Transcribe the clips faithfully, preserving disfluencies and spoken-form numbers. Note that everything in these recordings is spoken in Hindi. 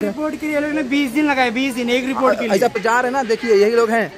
रिपोर्ट के लिए बीस दिन लगाए, बीस दिन एक रिपोर्ट के लिए। ऐसा जा रहे हैं ना, देखिए यही लोग हैं।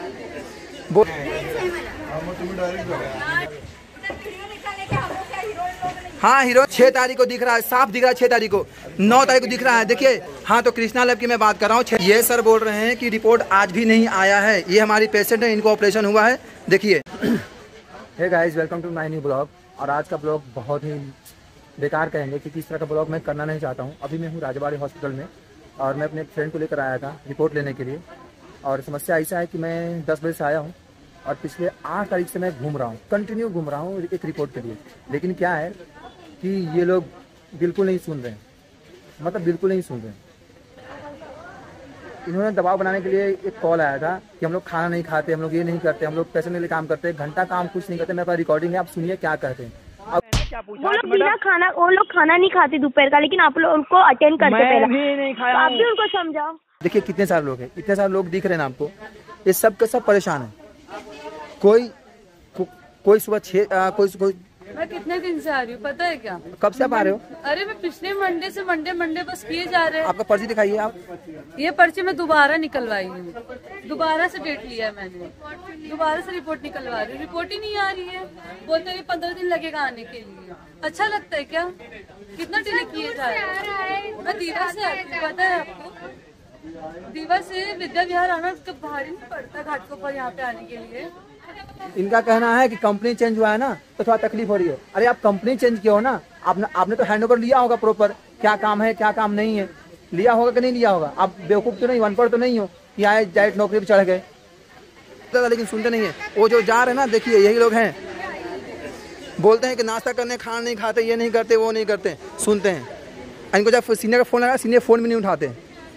हाँ हीरो छह तारीख को दिख रहा है, साफ दिख रहा है छह तारीख को, नौ तारीख को दिख रहा है। देखिए हाँ, तो कृष्णा लैब की मैं बात कर रहा हूँ। ये सर बोल रहे हैं कि रिपोर्ट आज भी नहीं आया है। ये हमारी पेशेंट है, इनको ऑपरेशन हुआ है। देखिए। Hey guys, welcome to my new blog. और आज का ब्लॉग बहुत ही बेकार कहेंगे क्योंकि इस तरह का ब्लॉग मैं करना नहीं चाहता हूँ। अभी मैं हूँ राजबाड़ी हॉस्पिटल में और मैं अपने फ्रेंड को लेकर आया था रिपोर्ट लेने के लिए। और समस्या ऐसा है कि मैं दस बजे से आया हूँ और पिछले आठ तारीख से मैं घूम रहा हूँ, कंटिन्यू घूम रहा हूँ एक रिपोर्ट के लिए। लेकिन क्या है कि ये लोग बिल्कुल नहीं सुन रहे हैं, मतलब बिल्कुल नहीं सुन रहे हैं। इन्होंने दबाव बनाने के लिए एक कॉल आया था कि हम लोग खाना नहीं खाते, हम लोग ये नहीं करते, हम लोग पैसे के लिए काम करते, घंटा काम कुछ नहीं करते। मेरे पास रिकॉर्डिंग है, आप सुनिए क्या कहते हैं। अब क्या पूछा? वो लोग बिना खाना, वो लोग खाना नहीं खाते दोपहर का, लेकिन आप लोग उनको अटेंड करते पहले। मैं भी नहीं खाया, आप भी उनको समझाओ। देखिए कितने सारे लोग हैं, इतने सारे लोग दिख रहे हैं ना आपको। ये सब के सब परेशान है। कोई को, कोई सुबह छः कोई कोई मैं कितने दिन से आ रही हूँ पता है क्या? कब से आप आ रहे हो? अरे मैं पिछले मंडे से मंडे मंडे बस किए जा रहे हैं। आपका पर्ची दिखाइए आप। ये पर्ची मैं दोबारा निकलवाई हूँ, दोबारा से डेट लिया है मैंने, दोबारा से रिपोर्ट निकलवा रही हूँ। रिपोर्ट ही नहीं आ रही है, बोलते हैं पंद्रह दिन लगेगा आने के लिए। अच्छा लगता है क्या? कितना डिले किए जा रहे हैं। मैं दीवा से आती हूँ, पता है आपको? दीवा से विद्या विहार आना तो भारी नहीं पड़ता घाटों पर यहाँ पे आने के लिए। इनका कहना है कि कंपनी चेंज हुआ है ना तो थोड़ा तकलीफ हो रही है। अरे आप कंपनी चेंज किया हो ना, आपने आपने तो हैंड ओवर लिया होगा प्रॉपर, क्या काम है क्या काम नहीं है, लिया होगा कि नहीं लिया होगा। आप बेवकूफ़ तो नहीं, अनपढ़ तो नहीं हो कि आए डायरेक्ट नौकरी पे चढ़ गए। लेकिन सुनते नहीं है। वो जो जा रहे हैं ना, देखिए यही लोग हैं। बोलते हैं कि नाश्ता करने खाना नहीं खाते, ये नहीं करते, वो नहीं करते, सुनते हैं। इनको जब सीनियर का फोन लगा, सीनियर फोन भी नहीं उठाते।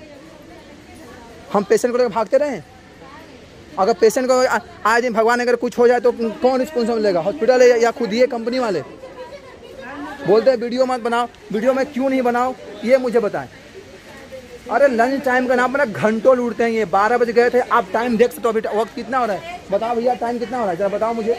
हम पेशेंट को लेकर भागते रहे। अगर पेशेंट को आज दिन भगवान अगर कुछ हो जाए तो कौन रिस्पॉन्सिबल लेगा? हॉस्पिटल है या खुद ही कंपनी वाले? बोलते हैं वीडियो मत बनाओ, वीडियो में क्यों नहीं बनाओ ये मुझे बताएं। अरे लंच टाइम का नाम पर घंटों लूटते हैं। ये बारह बजे गए थे, आप टाइम देख सकते हो। अभी वक्त कितना हो रहा है बताओ भैया, टाइम कितना हो रहा है जरा बताओ मुझे।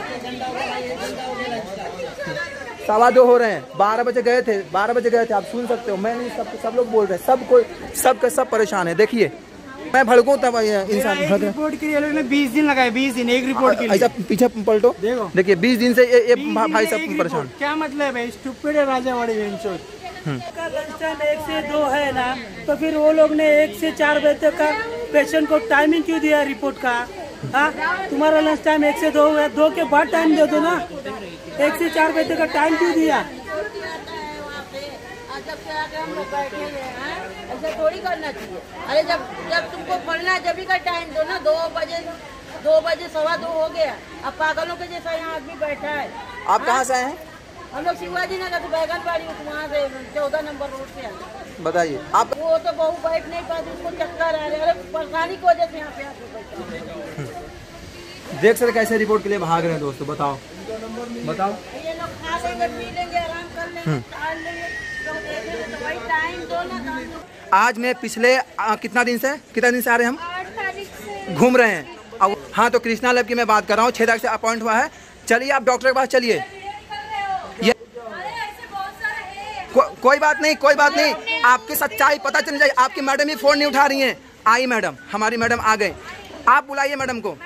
सवा दो हो रहे हैं, बारह बजे गए थे, बारह बजे गए थे, आप सुन सकते हो। मैं नहीं, सब सब लोग बोल रहे हैं, सब कोई सब के सब परेशान है। देखिए मैं भड़कूं तब इंसान। रिपोर्ट के लिए बीस दिन लगाए, बीस दिन एक रिपोर्ट के लिए। ऐसा पीछे पलटो, देखो देखिए बीस दिन से ये, ये भाई सब परेशान। क्या मतलब है? स्टूपिड है राजावाड़ी वेंचर का। लंच टाइम एक से दो है ना, तो फिर वो लोग ने एक से चार बजे तक का पेशेंट को टाइमिंग क्यों दिया रिपोर्ट का? हाँ, तुम्हारा लंच टाइम एक से दो है, दो के बाद टाइम दे दो ना। एक से चार बजे तक का टाइम क्यों दिया? जब से आके हम लोग बैठे हुए हैं, ऐसा थोड़ी करना चाहिए। अरे जब जब तुमको पढ़ना है जब भी का टाइम दो ना। दो बजे दो बजे सवा दो हो गया, अब पागलों के जैसा यहाँ आदमी बैठा है। आप कहाँ से आए हैं? हम लोग शिवाजी नगर से बैगनबाड़ी, वहाँ से चौदह नंबर रोड से आए। बताइए आप। वो तो बहू बैठ नहीं पाती, उसको चक्कर आ रहे। अरे परेशानी की वजह से यहाँ पे आके बैठा। देख सकते कैसे रिपोर्ट के लिए भाग रहे हैं दोस्तों। बताओ बताओ। ये लोग खा लेंगे, पी लेंगे, आराम कर लेंगे, टाल लेंगे। आज मैं पिछले आ, कितना दिन से कितना दिन से आ रहे हैं हम घूम रहे हैं। अब हाँ, तो कृष्णा लैब की मैं बात कर रहा हूँ। छह तारीख से अपॉइंट हुआ है। चलिए आप डॉक्टर के पास चलिए। ये को, कोई बात नहीं, कोई बात नहीं। आपकी सच्चाई पता चल जाए। आपकी मैडम ही फोन नहीं उठा रही हैं। आई मैडम, हमारी मैडम आ गए। आप बुलाइए मैडम को।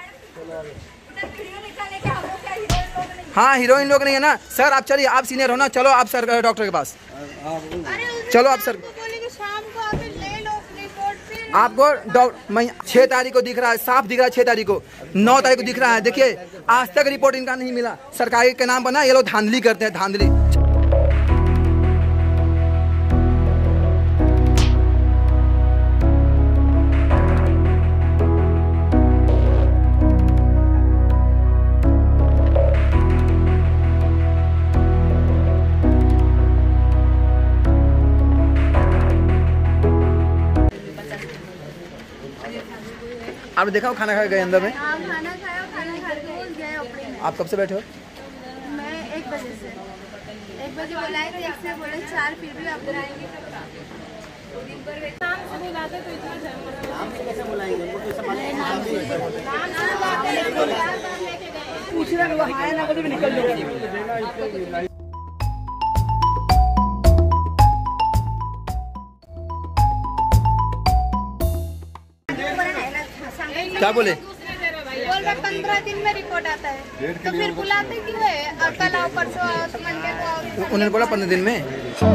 हाँ, हीरोइन लोग नहीं है ना सर। आप चलिए, आप सीनियर हो ना, चलो आप सर डॉक्टर के पास चलो। आप सर शाम को आके ले लो रिपोर्ट। आपको डॉक्टर छह तारीख को दिख रहा है, साफ दिख रहा है छह तारीख को, नौ तारीख को दिख रहा है। देखिए आज तक रिपोर्ट इनका नहीं मिला। सरकारी के नाम पर ना ये लोग धांधली करते हैं, धांधली। आपने देखा वो खाना खा गए अंदर में? हाँ, खाना खाया, खाना खा के गए ऑपरेशन। आप कब से बैठे हो? मैं एक बजे से एक बजे बुलाए थे, एक से बोले चार, फिर भी आप बुलाएंगे। नाम से बुलाते तो इतना नाम से कैसे बुलाएंगे? पूछ रहे वो आए ना, कभी निकल जाएगा। क्या बोले? बोल रहे पंद्रह दिन में रिपोर्ट आता है, तो फिर बुलाते क्यों है? कल आओ, परसों आओ, तो मंडे को आओ। उन्होंने बोला पंद्रह दिन में।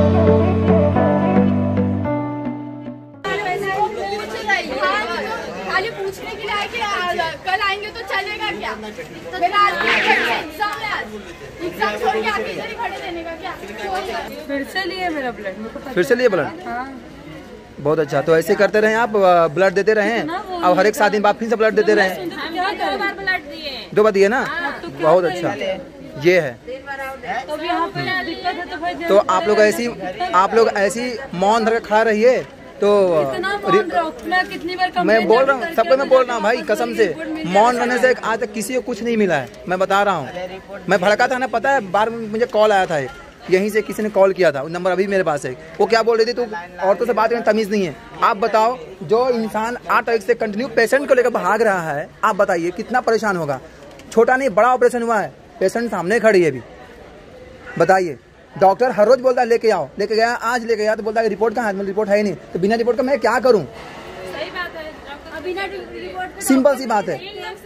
खाली पूछने के लिए आए कि कल आएंगे तो चलेगा क्या? फिर आज एग्जाम है, आज एग्जाम छोड़ के आके इधर ही खड़े रहने का क्या? फिर से लिए मेरा ब्लड। फिर से लिए ब्लड? हाँ। बहुत अच्छा। तो ऐसे करते रहे आप, ब्लड देते रहे और हर एक सात दिन बाद फिर से ब्लड देते रहे। दो बार ब्लड दिए। दो बार दिए ना? बहुत अच्छा, ये है। तो यहाँ पे दिक्कत है तो भाई तो आप लोग ऐसी आप लोग ऐसी मौन धर खड़ा रहिए। तो मैं कितनी बार मैं बोल रहा हूँ, सबको मैं बोल रहा हूँ भाई, कसम से मौन रहने से आज तक किसी को कुछ नहीं मिला है। मैं बता रहा हूँ, मैं भड़का था ना, पता है, बार मुझे कॉल आया था, यहीं से किसी ने कॉल किया था, नंबर अभी मेरे पास है। वो क्या बोल रही थी, तू औरतों से बात करने तमीज़ नहीं है। आप बताओ, जो इंसान आठ तारीख से कंटिन्यू पेशेंट को लेकर भाग रहा है, आप बताइए कितना परेशान होगा। छोटा नहीं बड़ा ऑपरेशन हुआ है, पेशेंट सामने खड़ी है अभी, बताइए। डॉक्टर हर रोज बोलता है लेके आओ, लेके गया, आज लेके गया तो बोलता है रिपोर्ट कहाँ है? रिपोर्ट है ही नहीं। तो बिना रिपोर्ट का मैं क्या करूँ? सही बात है, बिना रिपोर्ट सिंपल सी बात है।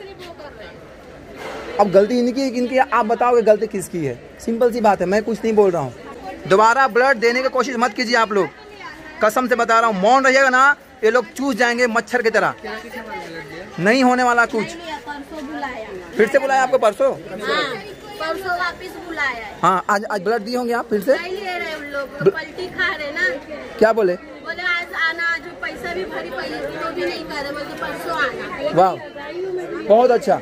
अब गलती इनकी इनकी आप बताओगे गलती किसकी है? सिंपल सी बात है, मैं कुछ नहीं बोल रहा हूँ। दोबारा ब्लड देने की कोशिश मत कीजिए आप लोग, कसम से बता रहा हूँ। मौन रहिएगा ना, ये लोग चूस जाएंगे मच्छर की तरह। नहीं होने वाला कुछ। फिर से बुलाया आपको? परसों परसों वापस बुलाया है। हाँ, आज आज ब्लड दिए होंगे आप फिर से? नहीं ले रहे उन लोग, पलटी खा रहे ना। क्या बोले? बोले आज आना, आज पैसा भी भरी पड़ी थी तो भी नहीं करे, बोलते परसों आना। वाह, बहुत अच्छा।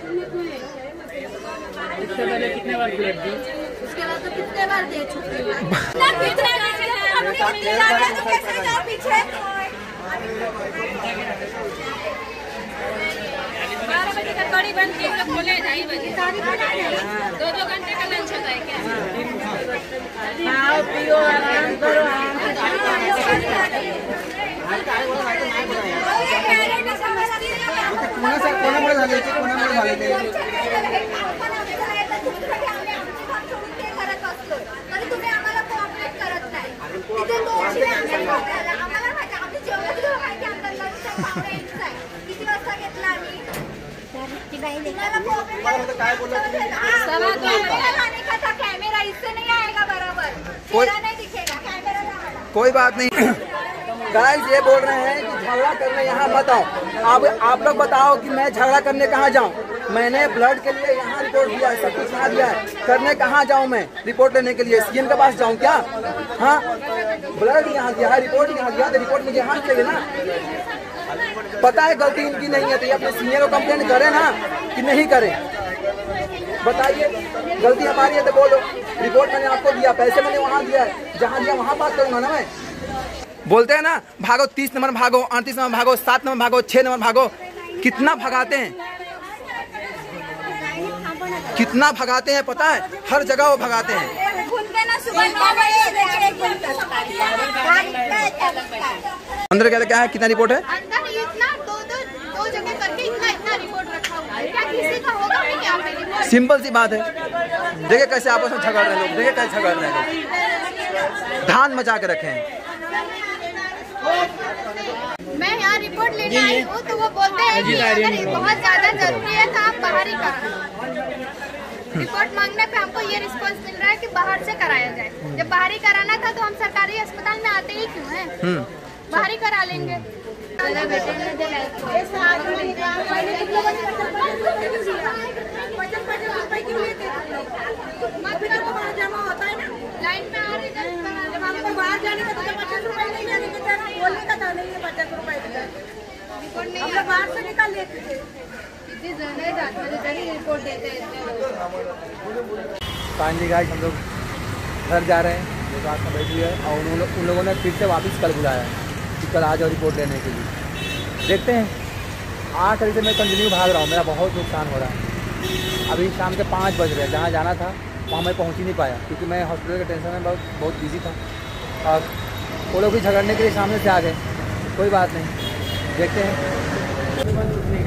इससे पहले कितने बार ब्लड दी? उसके बाद तो कितने बार दे चुके हैं। बारह बजे का कड़ी बंद की लोग खोले ढाई बजे, दो दो घंटे का लंच होता है क्या? खाओ पियो आराम करो। तुम्ही आम्हाला कोऑपरेट करत नाही, तिथे दोनशे आम्हाला माहिती, आम्ही जेवढं जेवढं माहिती आम्हाला किती वाजता घेतला आम्ही कैमरा इससे नहीं आएगा बराबर, चेहरा नहीं दिखेगा, कैमरा। कोई बात नहीं। गाइस ये बोल रहे हैं कि झगड़ा करने यहाँ मत आओ। अब आप लोग बताओ कि मैं झगड़ा करने कहाँ जाऊँ? मैंने ब्लड के लिए यहाँ रिपोर्ट दिया है, सब कुछ यहाँ दिया है, करने कहाँ जाऊँ मैं? रिपोर्ट लेने के लिए सीएम के पास जाऊँ क्या? हाँ, ब्लड यहाँ दिया है, रिपोर्ट यहाँ दिया है, तो रिपोर्ट मुझे यहाँ चाहिए ना। पता है गलती इनकी नहीं है, तो ये अपने सीनियर को कंप्लेंट करें ना कि नहीं करें? बताइए, गलती हमारी है तो बोलो। रिपोर्ट मैंने आपको दिया, पैसे मैंने वहाँ दिया है, जहाँ दिया वहाँ बात करूँगा ना मैं। बोलते हैं ना, भागो तीस नंबर भागो, अड़तीस नंबर भागो, सात नंबर भागो, छः नंबर भागो। कितना भगाते हैं, कितना भगाते हैं पता है? हर जगह वो भगाते हैं। अंदर क्या क्या है, कितना रिपोर्ट है? अंदर इतना दो दो दो जगह करके इतना इतना रिपोर्ट रखा हुआ है, क्या किसी का होगा भी क्या पे? सिंपल सी बात है। देखिए कैसे आपस में झगड़ रहे हैं लोग, देखिए कैसे झगड़ रहे हैं लोग, धान मचा के रखे हैं। मैं यहाँ रिपोर्ट लेने आई हूँ तो वो बोलते हैं कि अगर बहुत ज्यादा जरूरी है तो आप बाहर ही कराएं। रिपोर्ट मांगने पे हमको ये रिस्पांस मिल रहा है कि बाहर से कराया जाए। जब बाहर ही कराना था तो हम सरकारी अस्पताल में आते ही क्यों हैं? बाहर ही करा लेंगे। जमा होता है ना लाइन में आ रही है, जब हमको बाहर जाने का तो पचास रुपए नहीं जाने के तरह बोलने का था नहीं है पचास रुपए रिपोर्ट नहीं, हम लोग बाहर से निकाल लेते थे। इतनी जने जाते थे रिपोर्ट देते थे। फाइनली गाइस हम लोग घर जा रहे हैं, जो रात में बैठी है, और उन लोग उन लोगों ने फिर से वापस कल बुलाया कि कल आ जाओ रिपोर्ट लेने के लिए। देखते हैं, आठ बजे से मैं कंटिन्यू भाग रहा हूँ, मेरा बहुत नुकसान हो रहा है। अभी शाम के पाँच बज रहे हैं, जहाँ जाना था वहाँ मैं पहुँच ही नहीं पाया क्योंकि मैं हॉस्पिटल के टेंशन में बहुत बहुत बिजी था। और वो लोग भी झगड़ने के लिए सामने से आ गए। कोई बात नहीं, देखते हैं।